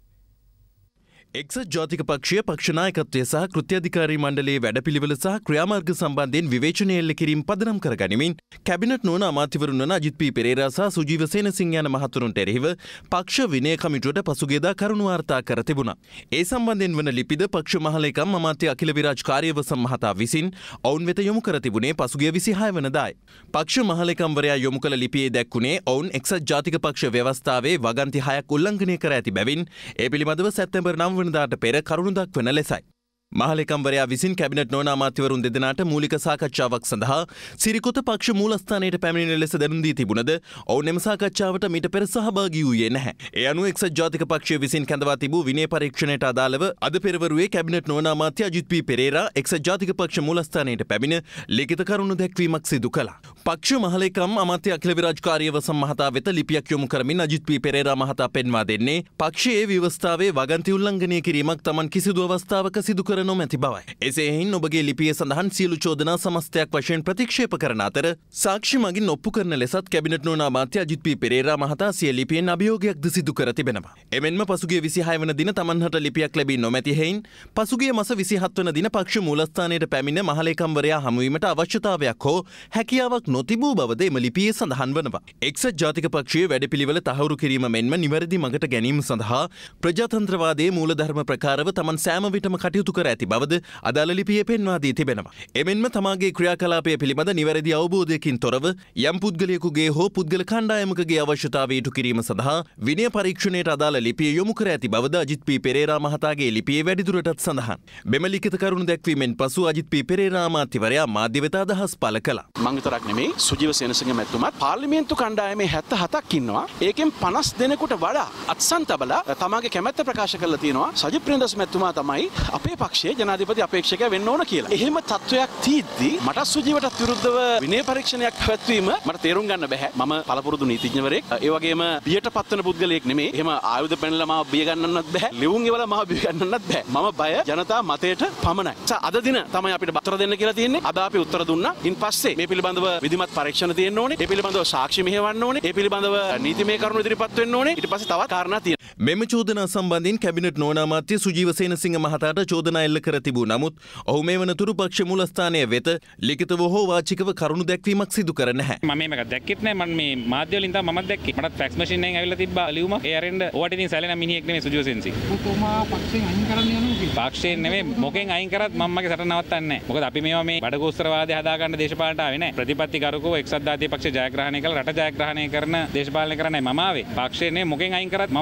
එක්සත් ජාතික පක්ෂය පක්ෂ නායකත්වය සහ කෘත්‍යාධිකාරී මණ්ඩලයේ වැඩපිළිවෙල සහ ක්‍රියාමාර්ග සම්බන්ධයෙන් විවේචනය එල්ල කිරීම පදනම් කර ගනිමින් කැබිනට් නොවන අමාත්‍යවරුන් වන අජිත් පී පෙරේරා සහ සුජීව සේනසිංහ යන මහතුරුන්ට එරෙහිව පක්ෂ විනය කමිටුවට පසුගියදා කරුණු වාර්තා කර තිබුණා. ඒ සම්බන්ධයෙන් වන ලිපිද පක්ෂ මහලේකම් අමාත්‍ය අඛිල විරාජ් කාර්යවසම් මහතා විසින් ඔවුන් වෙත යොමු කර තිබුණේ පසුගිය විසිහය වනදායි. පක්ෂ මහලේකම්වරයා යොමු කළ ලිපියේ දැක්වුණේ ඔවුන් එක්සත් ජාතික පක්ෂ ව්‍යවස්ථාවේ වගන්ති හයක් උල්ලංඝනය කර ඇති බැවින් ඒ පිළිබඳව සැප්තැම්බර් නවය වනදාට පෙර කරුණු දක්වන ලෙසයි. මහලේකම්වරයා විසින් කැබිනට් නොවන අමාත්‍යවරුන් දෙදෙනාට මූලික සාකච්ඡාවක් සඳහා සිරිකොත පක්ෂ මූලස්ථානයට පැමිණෙන ලෙස දැනුම් දී තිබුණද ඔවුන් එම සාකච්ඡාවට මීට පෙර සහභාගී වූයේ නැහැ. ඒ අනුව එක්සත් ජාතික පක්ෂය විසින් කැඳවා තිබූ විනය පරීක්ෂණයට අදාළව අද පෙරවරුවේ කැබිනට් නොවන අමාත්‍ය අජිත් පී පෙරේරා එක්සත් ජාතික පක්ෂ මූලස්ථානයට පැමිණ ලිඛිත කරුණු දැක්වීමක් සිදු කළා. පක්ෂ මහලේකම් අමාත්‍ය අඛිල විරාජ් කාර්යවසම් මහතා වෙත ලිපියක් යොමු කරමින් අජිත් පී පෙරේරා මහතා පෙන්වා දෙන්නේ පක්ෂයේ ව්‍යවස්ථාවේ වගන්ති උල්ලංඝනය කිරීමක් Taman කිසිදු අවස්ථාවක සිදු කර නොමැති බවයි. එසේයින් ඔබගේ ලිපියේ සඳහන් සියලු චෝදනා සමස්තයක් වශයෙන් ප්‍රතික්ෂේප කරන අතර සාක්ෂි මගින් ඔප්පු කරන ලෙසත් කැබිනට් නොවන අමාත්‍ය අජිත් පී පෙරේරා මහතා සිය ලිපියෙන් අභියෝගයක්ද සිදු කර තිබෙනවා. එමෙන්ම පසුගිය විසිහය වන දින Taman හට ලිපියක් ලැබී නොමැති හේයින් පසුගිය මාස විසිහත් වන දින පක්ෂ මූලස්ථානයට පැමිණ මහලේකම්වරයා හමු වීමට අවශ්‍යතාවයක් හෝ හැකියාවක් නොතිබූ බවද එම ලිපියේ සඳහන් වනවා. එක්සත් ජාතික පක්ෂයේ වැඩපිළිවෙල තහවුරු කිරීම මෙන්ම නිවැරදි මඟට ගැනීම සඳහා ප්‍රජාතන්ත්‍රවාදයේ මූලධර්ම ප්‍රකාරව Taman සෑම විටම කටයුතු කර ඇති බවද අදාළ ලිපියේ පෙන්වා දී තිබෙනවා. එමෙන්ම තමාගේ ක්‍රියාකලාපය පිළිබඳ නිවැරදි අවබෝධයකින් තොරව යම් පුද්ගලයෙකුගේ හෝ පුද්ගල කණ්ඩායමකගේ අවශ්‍යතාවය ඉටු කිරීම සඳහා විනය පරීක්ෂණයට අදාළ ලිපිය යොමු කර ඇති බවද අජිත් පී පෙරේරා මහතාගේ ලිපියේ වැඩිදුරටත් සඳහන්. මෙම ලිඛිත කරුණු දැක්වීමෙන් පසු අජිත් පී පෙරේරා අමාත්‍යවරයා මාධ්‍ය වෙත අදහස් පළ කළා. මං විතරක් නෙමෙයි සුජීව සේනසිංහ මැතිතුමත් පාර්ලිමේන්තු කණ්ඩායමේ හැත්තෑ හතක් ඉන්නවා. ඒකෙන් පනස් දෙනෙකුට වඩා අත්සන් තබලා තමාගේ කැමැත්ත ප්‍රකාශ කරලා තියෙනවා. සජිත් ප්‍රේමදාස මැතිතුමා තමයි අපේ පක්ෂයේ ජනාධිපති අපේක්ෂකයා වෙන්න ඕන කියලා. එහෙම තත්වයක් තියෙද්දි මට සුජීවටත් විරුද්ධව විනය පරීක්ෂණයක් පැවැත්වීම මට තේරුම් ගන්න බෑ. මම පළපුරුදු නීතිඥවරයෙක්. ඒ වගේම බියට පත්වන පුද්ගලයෙක් නෙමෙයි. එහෙම ආයුධ පැනලා මාව බිය ගන්නන්නත් බෑ. ලියුම් එවලා මාව බිය ගන්නන්නත් බෑ. මම බය ජනතා මතයට පමණයි. අද දින තමයි අපිට උත්තර දෙන්න කියලා තියෙන්නේ. අද අපි උත්තර දුන්නා. ඉන් පස්සේ මේ පිළිබඳව විධිමත් පරීක්ෂණ තියෙන්න ඕනේ. ඒ පිළිබඳව සාක්ෂි මෙහෙවන්න ඕනේ. ඒ පිළිබඳව නීතිමය කරුණු ඉදිරිපත් වෙන්න ඕනේ. ඊට පස්සේ තවත් කාරණා තියෙනවා. මෙම චෝදනා සම්බන්ධයෙන් කැබිනට් නොවන අමාත්‍ය සුජීව සේනසිංහ මහතාට චෝදනා එල්ල කර තිබූ නමුත් ඔහු මේ වනතුරු පක්ෂ මූලස්ථානය වෙත ලිඛිතව හෝ වාචිකව කරුණු දැක්වීමක් සිදු කර නැහැ. මම මේක දැක්කෙත් නැහැ. මම මේ මාධ්‍ය වලින් තමයි මමත් දැක්කේ. මටත් ෆැක්ස් මැෂින් එකෙන් ඇවිල්ලා තිබ්බා ලියුම. ඒ අරෙන්ද ඕවට ඉතින් සැලෙන මිනිහෙක් නෙමෙයි සුජීව සේනසිංහ. ඔතෝමා පක්ෂයෙන් අයින් කරන්න යනවා. පක්ෂයෙන් නෙමෙයි මොකෙන් අයින් කරත් මම මගේ සටන නවත්තන්නේ නැහැ. මොකද අපි මේවා මේ බඩගෝස්තරවාදය හදාගන්න දේශපාලනට ආවේ නැහැ. ප්‍රතිපත්ති කරුකෝ එක්සත් ජාතික පක්ෂ ජයග්‍රහණය කළ රට ජයග්‍රහණය කරන දේශපාලනය කරන්නයි මම ආවේ. පක්ෂයෙන් නෙමෙයි මොකෙන් අයින් කරත් මම මගේ සටන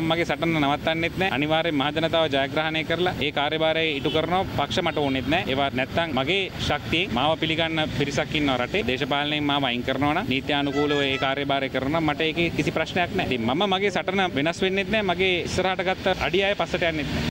සටන නවත්තන්නෙත් නැහැ. අනිවාර්යෙන් මහ ජනතාව ජයග්‍රහණය කරලා ඒ කාර්යභාරය ඉටු කරනවා. පක්ෂ මට ඕනෙත් නැහැ. ඒවා නැත්තම් මගේ ශක්තියෙන් මාව පිළිගන්න පිරිසක් ඉන්නවා රටේ. දේශපාලනයෙන් මාව අයින් කරනවා නම් නීත්‍යානුකූලව ඒ කාර්යභාරය කරනවා මට ඒකේ කිසි ප්‍රශ්නයක් නැහැ. ඉතින් මම මගේ සටන වෙනස් වෙන්නෙත් නැහැ. මගේ ඉස්සරහට ගත්ත අඩිය ආයේ පස්සට යන්නෙත් නැහැ.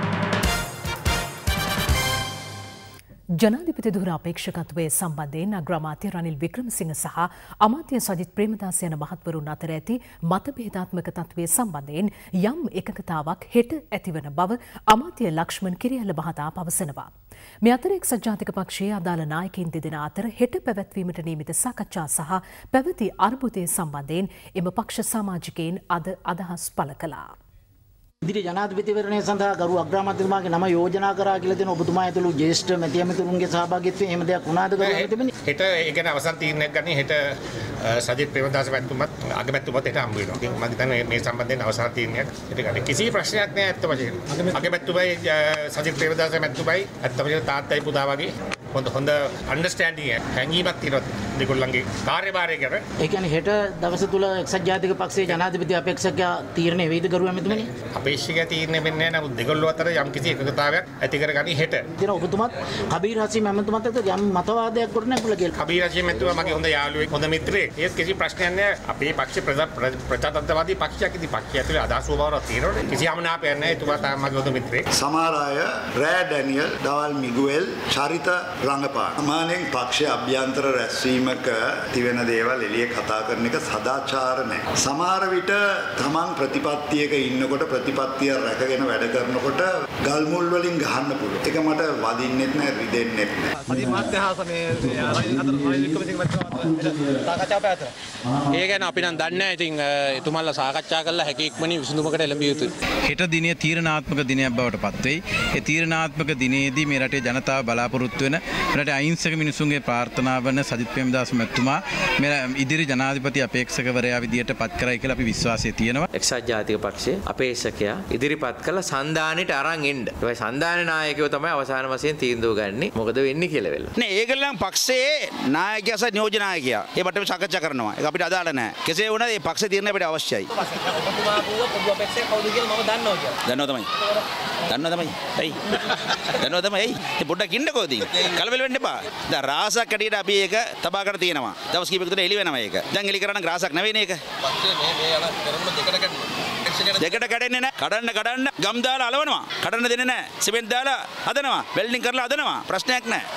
ජනාධිපති ධුර අපේක්ෂකත්වයේ සම්බන්ධයෙන් අග්‍රාමාත්‍ය රනිල් වික්‍රමසිංහ සහ අමාත්‍ය සජිත් ප්‍රේමදාස යන මහත්වරුන් අතර ඇති මතභේදාත්මක තත්ත්වයේ සම්බන්ධයෙන් යම් එකඟතාවක් හෙට ඇතිවන බව අමාත්‍ය ලක්ෂ්මන් කිරියල්ල මහතා පවසනවා. මේ අතර එක්සත් ජාතික පක්ෂයේ අදාළ නායකයින් දෙදෙනා අතර හෙට පැවැත්වීමට නියමිත සාකච්ඡා සහ පැවති අර්බුදය සම්බන්ධයෙන් එම පක්ෂ සමාජිකයින් අද අදහස් පළ කළා. ඉදිරි ජනාධිපතිවරණය සඳහා ගරු අග්‍රාමාත්‍යතුමාගේ නම යෝජනා කරා කියලා දෙන ඔබතුමා ඇතුළු ජ්‍යෙෂ්ඨ මැති ඇමතුරුන්ගේ සහභාගීත්වයෙන් එහෙම දෙයක් වුණාද ගරු ඇමතිතුමනි? හෙට ඒ ගැන අවසන් තීරණයක් ගන්න හෙට සජිත් ප්‍රේමදාස මැතිතුමත් අගමැතිතුමත් හෙට හම්බ වෙනවා. ඉතින් මම හිතන්නේ මේ සම්බන්ධයෙන් අවසන් තීරණයක් හෙට ගන්න. කිසි ප්‍රශ්නයක් නැහැ ඇත්ත වශයෙන්ම. අගමැතිතුමයි සජිත් ප්‍රේමදාස මැතිතුමයි ඇත්ත වශයෙන්ම තාත්තයි පුතා වගේ හොඳ හොඳ අන්ඩර්ස්ටෑන්ඩින් එක හැඟීමක් තියෙනවා දෙගොල්ලන්ගේ කාර්යභාරය ගැන. ඒ කියන්නේ හෙට දවස තුල එක්සත් ජාතික පක්ෂයේ ජනාධිපති අපේක්ෂකයා තීරණය වෙයිද ගරු ඇමතිතුමනි? අපේක්ෂක තීරණය වෙන්නේ නැහැ. නමුත් දෙගොල්ලෝ අතර යම් කිසි එකඟතාවයක් ඇති කරගනි හෙට. ඉතින් ඔබතුමත් කබීර් හෂීම් ඇමතුමත් එක්ක යම් මතවාදයක් ගොඩ නැගුණා කියලා. කබීර් හෂීම් ඇමතුමා මගේ හොඳ යාළුවෙක් හොඳ මිත්‍රයෙක්. ඒත් කිසි ප්‍රශ්නයක් නැහැ. අපේ පක්ෂ ප්‍රජාතන්ත්‍රවාදී පක්ෂයක් ඉදි පක්ෂය ඇතුලේ අදහස් වවරක් තියෙනවනේ. කිසි අමනාපයක් නැහැ. එතුමා තමයි මගේ හොඳ මිත්‍රයෙක්. සමහර අය රෑ ඩැනියල්, දවල් මිගුවෙල් චරිත රංගපාන. සාමාන්‍යයෙන් පක්ෂයේ අභ්‍යන්තර රැස්වීමක තිවෙන දේවල් එළිය කතා කරන එක සදාචාර නැහැ. සමහර විට තමන් ප්‍රතිපත්තියක ඉන්නකොට ප්‍රතිපත්තිය රැකගෙන වැඩ කරනකොට ගල් මුල් වලින් ගහන්න පුළුවන්. ඒක මට වදින්නෙත් නැහැ, රිදෙන්නෙත් නැහැ. මදී මාත්‍යහාස මේ අතර වික්‍රමසිංහ මැතිතුමා සාකච්ඡා පැවැත්තුවා. ඒ ගැන අපි නම් දන්නේ නැහැ. ඉතින් එතුමාලා සාකච්ඡා කරලා හැකි ඉක්මනින් විසඳුමකට එළඹිය යුතුයි. හෙට දිනේ තීරණාත්මක දිනයක් බවට පත් වෙයි. ඒ තීරණාත්මක දිනේදී මේ රටේ ජනතාව බලාපොරොත්තු වෙන රටේ අහිංසක මිනිසුන්ගේ ප්‍රාර්ථනා වන සජිත් ප්‍රේමදාස මැතිතුමා මේ ඉදිරි ජනාධිපති අපේක්ෂකවරයා විදියට පත් කරයි කියලා අපි විශ්වාසය තියෙනවා. එක්සත් ජාතික පක්ෂයේ අපේක්ෂකයා ඉදිරිපත් කළ සන්දානෙට අරන් එන්න. ඒ සන්දානේ නායකයෝ තමයි අවසාන වශයෙන් තීන්දුව ගන්නේ. මොකද වෙන්නේ කියලා වෙලා. නේ ඒගොල්ලන් පක්ෂයේ නායකයා සහ නියෝජනායකයා ඒ බටම සාකච්ඡා කරනවා. ඒක අපිට අදාළ නැහැ. කෙසේ වුණත් මේ පක්ෂ තීරණය අපිට අවශ්‍යයි. ඔබතුමා කිව්ව පොදු අපේක්ෂක කවුද කියලා මම දන්නවා කියලා. දන්නවා තමයි. දන්නවා තමයි. ඇයි? දන්නවා තමයි. ඇයි? ඉතින් පොඩ්ඩක් ඉන්නකෝ ඉතින්. කලබල වෙන්න එපා. දැන් රාසක් කැටියට අපි ඒක තබා කර තියෙනවා. දවස් කිහිපයක තුන එළි වෙනවා ඒක. දැන් එළි කරා නම් රාසක් නෙවෙයිනේ ඒක. පක්ෂයේ මේ මේ යන පෙරමුණ දෙකට කඩනවා. දෙකට කඩන්නේ නැහැ. කඩන්න කඩන්න ගම් දාලා අලවනවා. කඩන්න දෙන්නේ නැහැ. සිමෙන්ට් දාලා හදනවා. වෙල්ඩින් කරලා හදනවා. ප්‍රශ්නයක් නැහැ.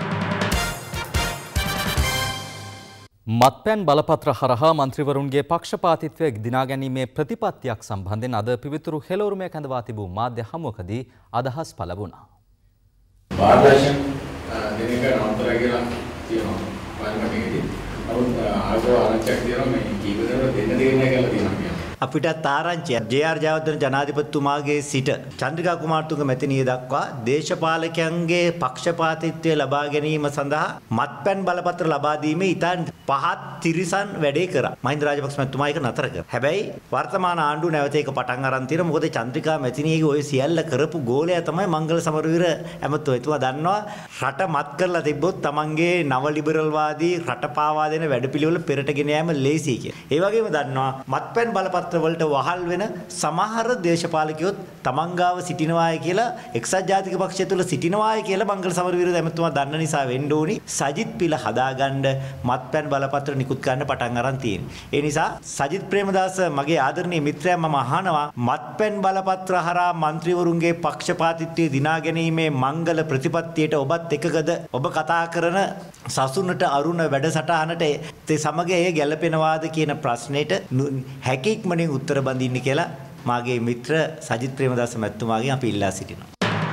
මත්පැන් බලපත්‍ර හරහා මන්ත්‍රීවරුන්ගේ පක්ෂපාතිත්වය දිනා ගැනීමේ ප්‍රතිපත්තියක් සම්බන්ධයෙන් අද පිවිතුරු හෙළවුරුමේ කැඳවා තිබූ මාධ්‍ය හමුවකදී අදහස් පළ වුණා. පාරදර්ශන දෙනක නම්තර කියලා තියෙනවා පාර්ලිමේන්තුවේදී. අවුත් ආගෝ ආරක්ෂක තියෙනවා මේ කීප දෙනෙක් දෙන්න දෙන්නේ කියලා තියෙනවා. අපිටත් ආරංචිය ජේ ආර් ජයවර්ධන ජනාධිපතිතුමාගේ සිට චන්ද්‍රිකා කුමාරතුංග මැතිණිය දක්වා දේශපාලකයන්ගේ පක්ෂපාතීත්වය ලබා ගැනීම සඳහා මත්පැන් බලපත්‍ර ලබා දීමේ ඉතාම පහත් තිරිසන් වැඩේ කරා. මහින්ද රාජපක්ෂ මැතිතුමා ඒක නතර කරා. හැබැයි වර්තමාන ආණ්ඩුව නැවත ඒක පටන් අරන් තියෙනවා. මොකද චන්ද්‍රිකා මැතිණියගේ ওই සියල්ල කරපු ගෝලයා තමයි මංගල සමරවීර ඇමතුමා. එතුමා දන්නවා රට මත් කරලා තිබ්බොත් තමන්ගේ නව ලිබරල් වාදී රට පාවා දෙන වැඩපිළිවෙල පෙරට ගෙන යාම ලේසියි කියලා. ඒ වගේම දන්නවා මත්පැන් බලපත්‍ර වලට වහල් වෙන සමහර දේශපාලකයොත් තමන්ගාව සිටිනවාය කියලා එක්සත් ජාතික පක්ෂය තුල සිටිනවාය කියලා මංගල සමරවීර ඇමතුමා දන්න නිසා වෙන්න ඕනි සජිත් පිළ හදාගන්න මත්පැන් බලපත්‍ර නිකුත් කරන්න පටන් අරන් තියෙනවා. ඒ නිසා සජිත් ප්‍රේමදාස මගේ ආදරණීය මිත්‍රයා මම අහනවා මත්පැන් බලපත්‍ර හරහා മന്ത്രിවරුන්ගේ පක්ෂපාතීත්වය දිනා ගැනීමේ මංගල ප්‍රතිපත්තියට ඔබත් එකගද ඔබ කතා කරන සසුනට අරුණ වැඩසටහනට ඒ සමග ඒ ගැළපෙනවාද කියන ප්‍රශ්නෙට හැකියක්මනින් උත්තර බඳින්න කියලා මාගේ මිත්‍ර සජිත් ප්‍රේමදාස මැතිතුමාගෙන් අපි ඉල්ලා සිටිනවා.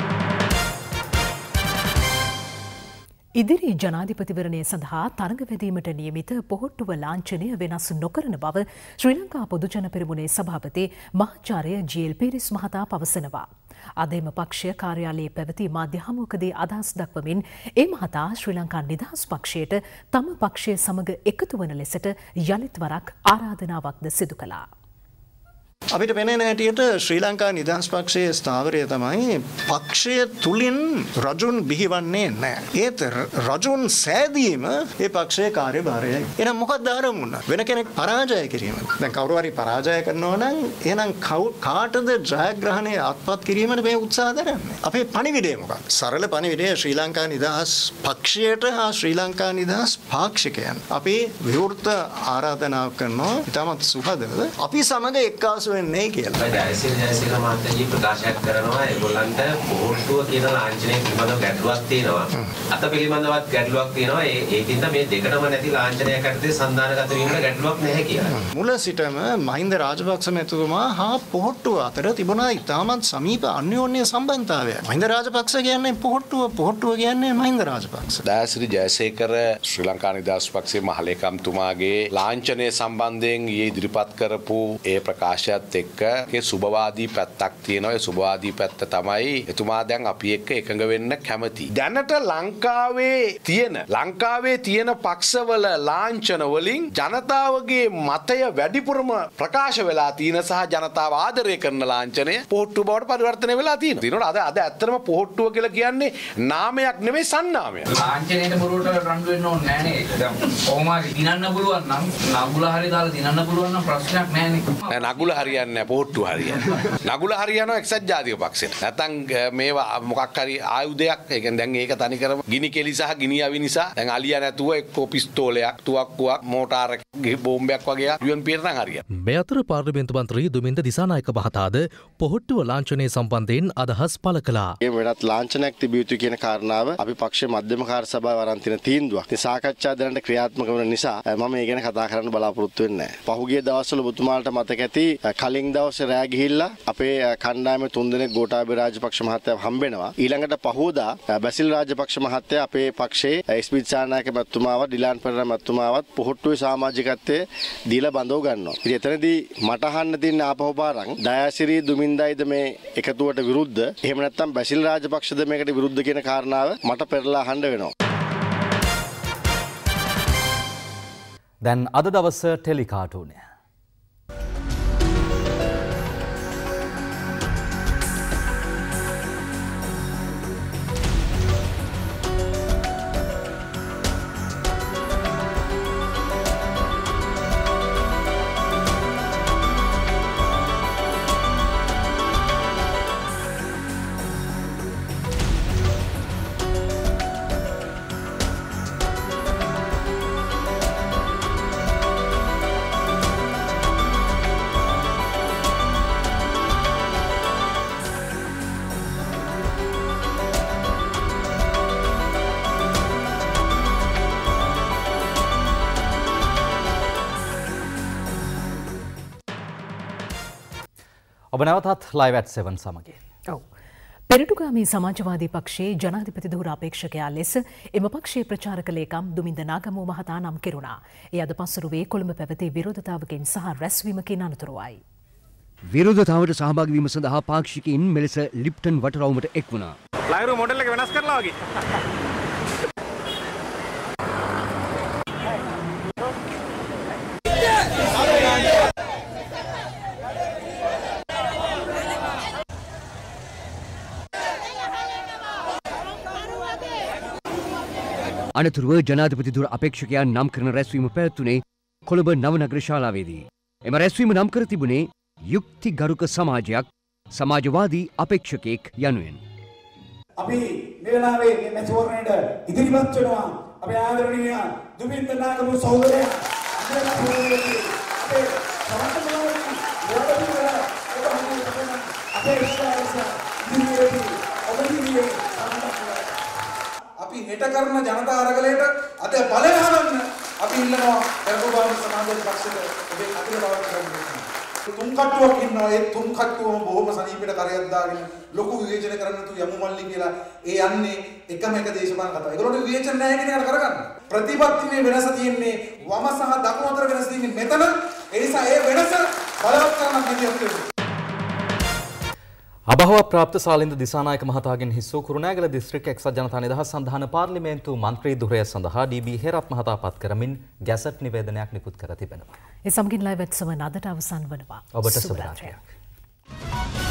ඉදිරි ජනාධිපතිවරණය සඳහා තරඟ වැදීමට නියමිත පොහොට්ටුව ලාංඡනය වෙනස් නොකරන බව ශ්‍රී ලංකා පොදුජන පෙරමුණේ සභාපති මහාචාර්ය ජී එල් පීරිස් මහතා පවසනවා. අද එම පක්ෂය කාර්යාලයේ පැවති මාධ්‍ය හමුවකදී අදහස් දක්වමින් ඒ මහතා ශ්‍රී ලංකා නිදහස් පක්ෂයට තම පක්ෂය සමග එකතු වන ලෙසට යළිත් වරක් ආරාධනාවක්ද සිදු කළා. අපිට පෙනෙන හැටියට ශ්‍රී ලංකා නිදහස් පක්ෂයේ ස්ථාවරය තමයි පක්ෂය තුලින් රජුන් බිහිවන්නේ නැහැ. ඒත් රජුන් සෑදීම ඒ පක්ෂයේ කාර්යභාරයයි. එහෙනම් මොකක්ද අරමුණ? වෙන කෙනෙක් පරාජය කිරීම. දැන් කවුරු හරි පරාජය කරනවා නම් එහෙනම් කාටද ජයග්‍රහණය අත්පත් කිරීමට මේ උත්සාහ දරන්නේ? අපේ පණිවිඩය මොකක්ද? සරල පණිවිඩය ශ්‍රී ලංකා නිදහස් පක්ෂයට හා ශ්‍රී ලංකා නිදහස් පාක්ෂිකයන් අපි විවෘත ආරාධනාවක් කරනවා. ඉතාමත් සුහදව අපි සමග එක්කාසු වෙන්නේ කියලා. ජයසිරි ජයසිරි මහත්තයා ප්‍රකාශයක් කරනවා ඒගොල්ලන්ට පොහොට්ටුව කියන ලාංඡනය පිළිබඳව ගැටලුවක් තියෙනවා. අත පිළිබඳවත් ගැටලුවක් තියෙනවා. ඒ ඒකින්ද මේ දෙකම නැති ලාංඡනයක් ඇත්තේ සන්දානගත වීමට ගැටලුවක් නැහැ කියලා. මුල සිටම මහින්ද රාජපක්ෂ මැතිතුමා හා පොහොට්ටුව අතර තිබුණා ඉතාමත් සමීප අන්‍යෝන්‍ය සම්බන්ධතාවයක්. මහින්ද රාජපක්ෂ කියන්නේ පොහොට්ටුව, පොහොට්ටුව කියන්නේ මහින්ද රාජපක්ෂ. දයාසිරි ජයසේකර ශ්‍රී ලංකා නිදහස් පක්ෂයේ මහලේකම්තුමාගේ ලාංඡනය සම්බන්ධයෙන් ඊයේ ඉදිරිපත් කරපු ඒ ප්‍රකාශයත් එක්ක ඒ සුබවාදී පැත්තක් තියෙනවා. ඒ සුබවාදී පැත්ත තමයි එතුමා දැන් අපි එක්ක එකඟ වෙන්න කැමති. දැනට ලංකාවේ තියෙන ලංකාවේ තියෙන පක්ෂවල ලාංඡන වලින් ජනතාවගේ මතය වැඩිපුරම ප්‍රකාශ වෙලා තියෙන සහ ජනතාව ආදරය කරන ලාංඡනය පොහොට්ටුව බවට පරිවර්තනය වෙලා තියෙනවා. තියෙනවා අද අද ඇත්තටම පොහොට්ටුව කියලා කියන්නේ නාමයක් නෙමෙයි සන්නාමයක්. ලාංඡනයට බොරුවට රණ්ඩු වෙන්න ඕනේ නෑනේ. දැන් කොහොම හරි දිනන්න පුළුවන් නම් නගුල හරි දාලා දිනන්න පුළුවන් නම් ප්‍රශ්නයක් නෑනේ. නෑ නගුල හරියන්නේ නෑ පොහොට්ටුව හරියන්නේ. නගුල හරියනවා එක්සත් ජාතික පක්ෂයට. නැත්තම් මේවා මොකක් හරි ආයුධයක් ඒ කියන්නේ දැන් ඒක තනිකරම ගිනි කෙලි සහ ගිනි අවි නිසා දැන් අලියා නැතුව එක්කෝ පිස්තෝලයක් තුවක්කුවක් මෝටාරයක් බෝම්බයක් වගේ යු එන් පී ට නම් හරියන්නේ. මේ අතර පාර්ලිමේන්තු මන්ත්‍රී දුමින්ද දිසානායක මහතාද පොහොට්ටුව ලාංඡනය සම්බන්ධයෙන් අදහස් පළ කළා. මේ වෙනත් ලාංඡනයක් තිබිය යුතු කියන කාරණාව අපි පක්ෂයේ මධ්‍යම කාර්ය සභාව වරන් තියෙන තීන්දුවක්. ඒ සාකච්ඡා දැනට ක්‍රියාත්මක වෙන නිසා මම මේ ගැන කතා කරන්න බලාපොරොත්තු වෙන්නේ නැහැ. පහුගිය දවස්වල ඔබතුමාලට මතක ඇති කලින් දවසේ රෑ ගිහිල්ලා අපේ කණ්ඩායමේ තුන්දෙනෙක් ගෝඨාභය රාජපක්ෂ මහත්තයා හම්බෙනවා. ඊළඟට පහෝදා බැසිල් රාජපක්ෂ මහත්තයා අපේ පක්ෂයේ එස්.පී. දිසානායක මහත්මයාවත් ඩිලාන් පෙරේරා මහත්මයාවත් පොහොට්ටුවේ සමාජිකත්වයේ දීලා බඳව ගන්නවා. ඉතින් එතනදී මට අහන්න තියෙන ආපහු පාරක් දයාසිරි දුමින්දයිද මේ එකතුවට විරුද්ධ එහෙම නැත්නම් බැසිල් රාජපක්ෂද මේකට විරුද්ධ කියන කාරණාව මට පෙරලා අහන්න වෙනවා. දැන් අද දවස ටෙලිකාටුනය. ඔබ නැවතත් ලයිව් ඇට් සෙවන් සමගින්. ඔව්. පෙරටුගාමී සමාජවාදී පක්ෂයේ ජනාධිපති ධුර අපේක්ෂකයා ලෙස එම පක්ෂයේ ප්‍රචාරක ලේකම් දුමින්ද නාගමෝ මහතා නම් කෙරුණා. ඒ අද පස්වරුවේ කොළඹ පැවති විරෝධතාවකින් සහ රැස්වීමකින් අනතුරුවයි. විරෝධතාවට සහභාගී වීම සඳහා පාක්ෂිකයින් මෙලෙස ලිප්ටන් වටරවුමට එක් වුණා. ලයිරු මොඩල් එක වෙනස් කරලා වගේ. අනතුරුව ජනාධිපති ධුර අපේක්ෂකයන් නම් කරන රැස්වීම පැවැත්වුණේ කොළඹ නවනගර ශාලාවේදී. එම රැස්වීම නම් කර තිබුණේ යුක්ති ගරුක සමාජයක් සමාජවාදී අපේක්ෂකයෙක් යනුවෙන්. අපි මේ වෙලාවේ මේ මැතිවරණයට ඉදිරිපත් වෙනවා අපේ ආදරණීය දුමින්ද නාගමු සහෝදරයා අපේ අපි හෙට කරන ජනතා අරගලයට අද බලය හදන්න අපි ඉල්ලනවා පෙරටුගාමී සමාජවාදී පක්ෂයට ඔබේ අතිර බවට කරන්න. තුන් කට්ටුවක් ඉන්නවා ඒ තුන් කට්ටුවම බොහොම සනීපෙට කරයක් දාගෙන ලොකු විවේචන කරන්න තු යමු මල්ලි කියලා ඒ යන්නේ එකම එක දේශපාලන කතාව. ඒගොල්ලෝ විවේචන නැහැ කියන එකට කරගන්න. ප්‍රතිපත්තියේ වෙනස තියෙන්නේ වම සහ දකුණු අතර වෙනස තියෙන්නේ මෙතන. ඒ නිසා ඒ වෙනස බලවත් කරන්න දෙයක් තියෙනවා. අභාව ප්‍රාප්ත සාලින්ද දිසානායක මහතාගෙන් හිස්සූ කුරුණෑගල දිස්ත්‍රික් එක්සත් ජනතා නිදහස් සන්ධාන පාර්ලිමේන්තු මන්ත්‍රී ධුරය සඳහා ඩී.බී. හේරත් මහතා පත් කරමින් ගැසට් නිවේදනයක් නිකුත් කර තිබෙනවා. ඒ සමගින් ලයිව් එත් සමන අදට අවසන් වනවා. ඔබට සුබ රාත්‍රියක්.